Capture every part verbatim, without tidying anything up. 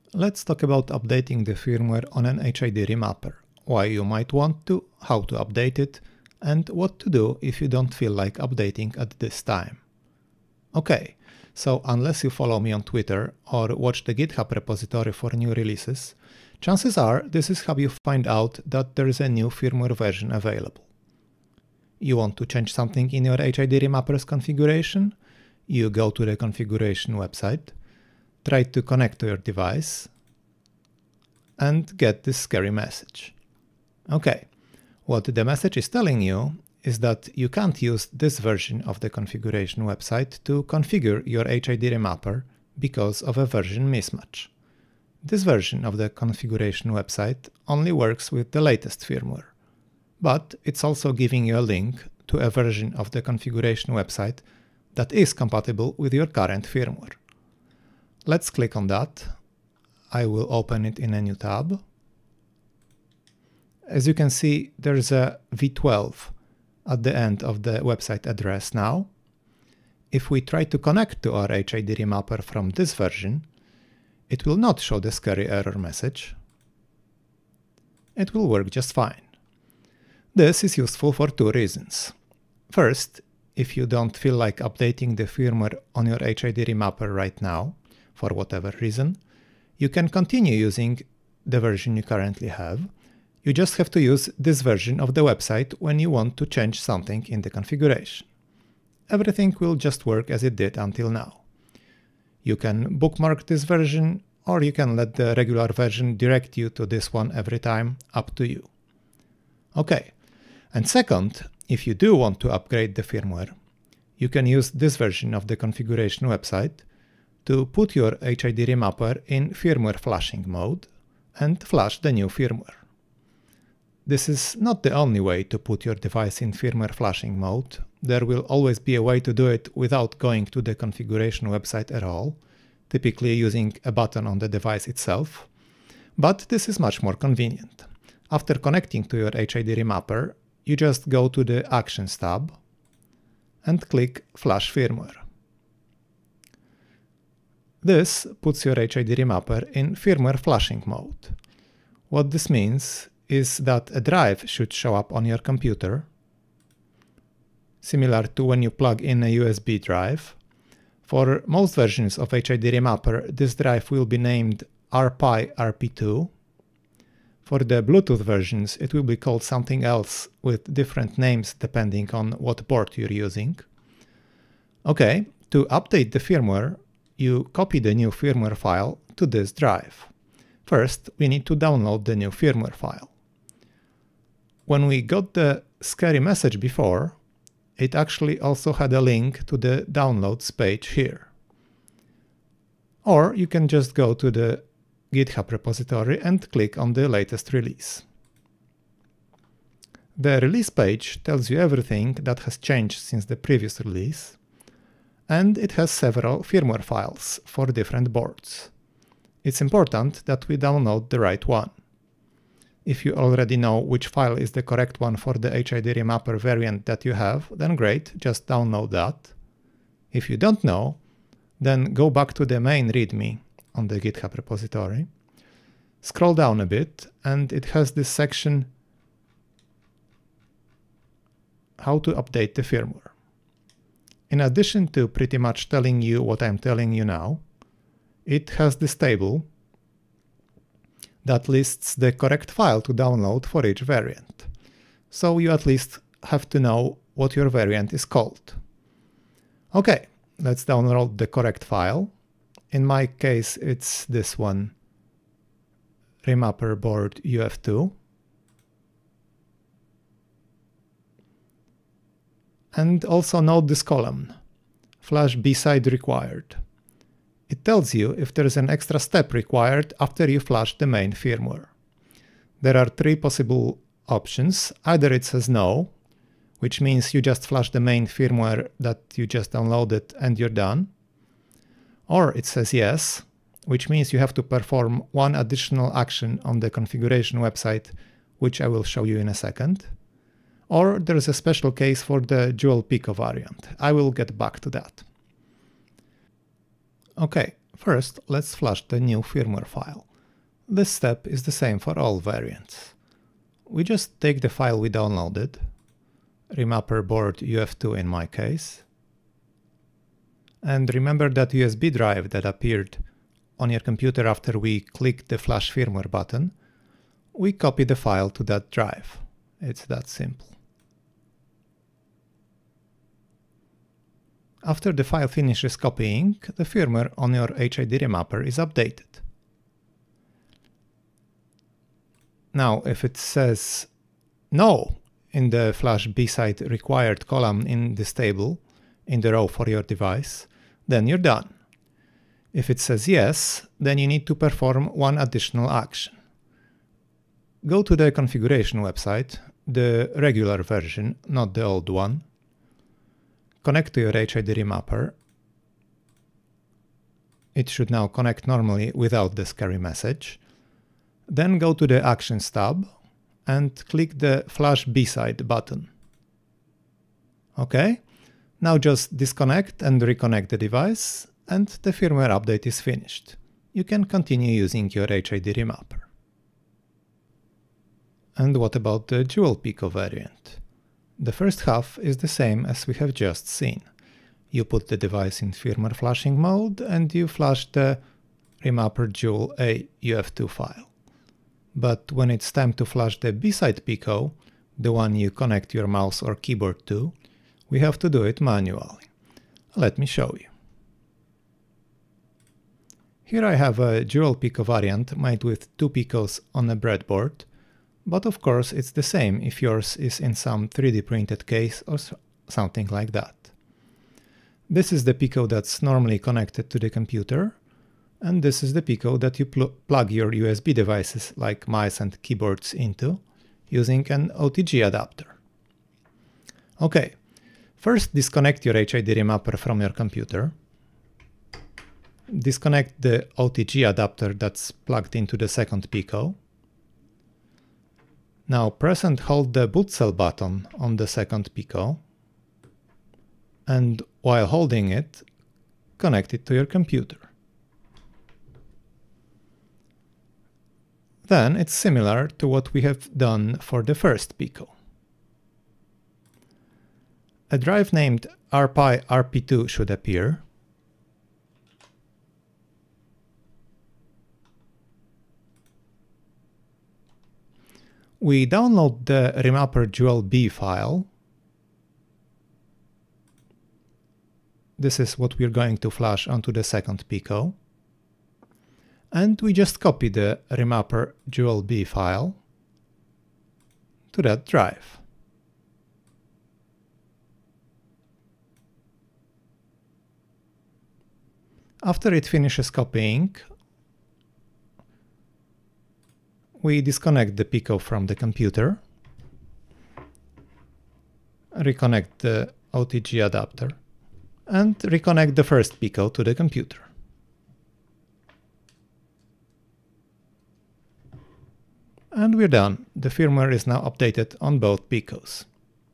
Let's talk about updating the firmware on an H I D Remapper, why you might want to, how to update it, and what to do if you don't feel like updating at this time. Okay, so unless you follow me on Twitter or watch the GitHub repository for new releases, chances are this is how you find out that there is a new firmware version available. You want to change something in your H I D Remapper's configuration? You go to the configuration website, try to connect to your device, and get this scary message. Okay, what the message is telling you is that you can't use this version of the configuration website to configure your H I D Remapper because of a version mismatch. This version of the configuration website only works with the latest firmware, but it's also giving you a link to a version of the configuration website that is compatible with your current firmware. Let's click on that. I will open it in a new tab. As you can see, there's a v twelve at the end of the website address now. If we try to connect to our H I D Remapper from this version, it will not show the scary error message. It will work just fine. This is useful for two reasons. First, if you don't feel like updating the firmware on your H I D Remapper right now, for whatever reason, you can continue using the version you currently have. You just have to use this version of the website when you want to change something in the configuration. Everything will just work as it did until now. You can bookmark this version, or you can let the regular version direct you to this one every time, up to you. Okay, and second, if you do want to upgrade the firmware, you can use this version of the configuration website to put your H I D Remapper in firmware flashing mode and flash the new firmware. This is not the only way to put your device in firmware flashing mode. There will always be a way to do it without going to the configuration website at all, typically using a button on the device itself. But this is much more convenient. After connecting to your H I D Remapper, you just go to the Actions tab and click Flash Firmware. This puts your H I D Remapper in firmware flashing mode. What this means is that a drive should show up on your computer, similar to when you plug in a U S B drive. For most versions of H I D Remapper, this drive will be named R P I R P two. For the Bluetooth versions, it will be called something else with different names depending on what board you're using. Okay, to update the firmware, you copy the new firmware file to this drive. First, we need to download the new firmware file. When we got the scary message before, it actually also had a link to the downloads page here. Or you can just go to the GitHub repository and click on the latest release. The release page tells you everything that has changed since the previous release, and it has several firmware files for different boards. It's important that we download the right one. If you already know which file is the correct one for the H I D Remapper variant that you have, then great, just download that. If you don't know, then go back to the main README on the GitHub repository. Scroll down a bit, and it has this section, How to update the firmware. In addition to pretty much telling you what I'm telling you now, it has this table that lists the correct file to download for each variant. So you at least have to know what your variant is called. Okay, let's download the correct file. In my case, it's this one, Remapper board U F two. And also note this column, Flash B-side required. It tells you if there is an extra step required after you flash the main firmware. There are three possible options. Either it says no, which means you just flash the main firmware that you just downloaded and you're done. Or it says yes, which means you have to perform one additional action on the configuration website, which I will show you in a second. Or there is a special case for the dual Pico variant. I will get back to that. Okay, First, let's flush the new firmware file. This step is the same for all variants. We just take the file we downloaded, Remapper board U F two in my case, and remember that U S B drive that appeared on your computer after we clicked the flash firmware button. We copy the file to that drive. It's that simple. After the file finishes copying, the firmware on your H I D Remapper is updated. Now, if it says no in the flash B-side required column in this table, in the row for your device, then you're done. If it says yes, then you need to perform one additional action. Go to the configuration website, the regular version, not the old one. Connect to your H I D Remapper. It should now connect normally without the scary message. Then go to the Actions tab and click the Flash B-side button. OK, now just disconnect and reconnect the device, and the firmware update is finished. You can continue using your H I D Remapper. And what about the dual Pico variant? The first half is the same as we have just seen. You put the device in firmware flashing mode and you flash the Remapper Dual A U F two file. But when it's time to flash the B-side Pico, the one you connect your mouse or keyboard to, we have to do it manually. Let me show you. Here I have a dual Pico variant made with two Picos on a breadboard, but of course it's the same if yours is in some three D printed case or something like that. This is the Pico that's normally connected to the computer, and this is the Pico that you pl plug your U S B devices like mice and keyboards into, using an O T G adapter. OK, first disconnect your H I D Remapper from your computer. Disconnect the O T G adapter that's plugged into the second Pico. Now press and hold the boot cell button on the second Pico, and while holding it, connect it to your computer. Then it's similar to what we have done for the first Pico. A drive named R P I R P two should appear. We download the Remapper Dual B file. This is what we're going to flash onto the second Pico. And we just copy the Remapper Dual B file to that drive. After it finishes copying, we disconnect the Pico from the computer, reconnect the O T G adapter, and reconnect the first Pico to the computer. And we're done. The firmware is now updated on both Picos.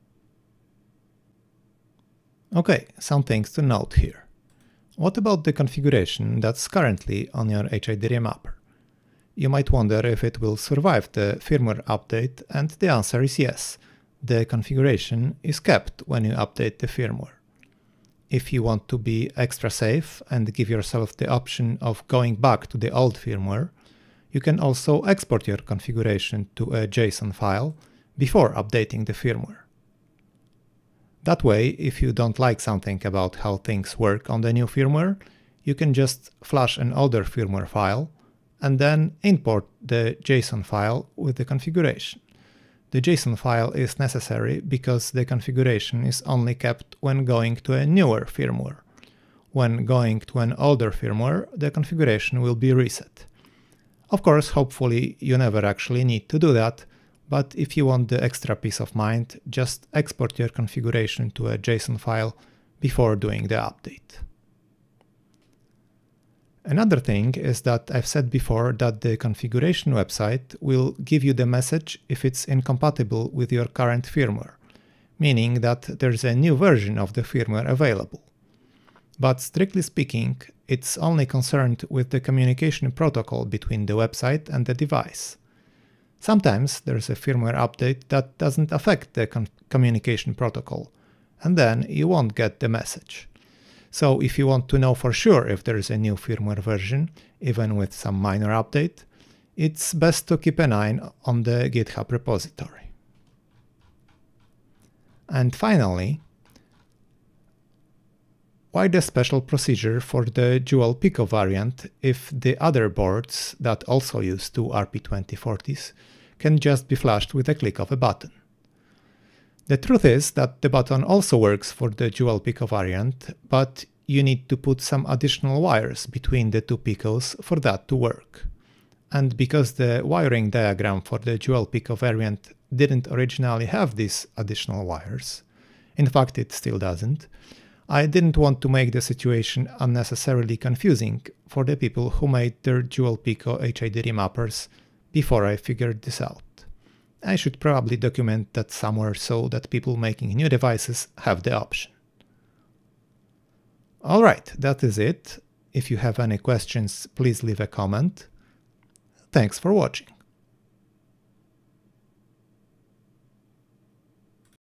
OK, some things to note here. What about the configuration that's currently on your H I D Remapper? You might wonder if it will survive the firmware update, and the answer is yes. The configuration is kept when you update the firmware. If you want to be extra safe and give yourself the option of going back to the old firmware, you can also export your configuration to a JSON file before updating the firmware. That way, if you don't like something about how things work on the new firmware, you can just flash an older firmware file and then import the JSON file with the configuration. The JSON file is necessary because the configuration is only kept when going to a newer firmware. When going to an older firmware, the configuration will be reset. Of course, hopefully you never actually need to do that, but if you want the extra peace of mind, just export your configuration to a JSON file before doing the update. Another thing is that I've said before that the configuration website will give you the message if it's incompatible with your current firmware, meaning that there's a new version of the firmware available. But strictly speaking, it's only concerned with the communication protocol between the website and the device. Sometimes there's a firmware update that doesn't affect the communication protocol, and then you won't get the message. So if you want to know for sure if there is a new firmware version, even with some minor update, it's best to keep an eye on the GitHub repository. And finally, why the special procedure for the dual Pico variant if the other boards that also use two R P twenty forties can just be flashed with a click of a button? The truth is that the button also works for the dual Pico variant, but you need to put some additional wires between the two Picos for that to work. And because the wiring diagram for the dual Pico variant didn't originally have these additional wires, in fact it still doesn't, I didn't want to make the situation unnecessarily confusing for the people who made their dual Pico H I D remappers before I figured this out. I should probably document that somewhere so that people making new devices have the option. Alright, that is it. If you have any questions, please leave a comment. Thanks for watching.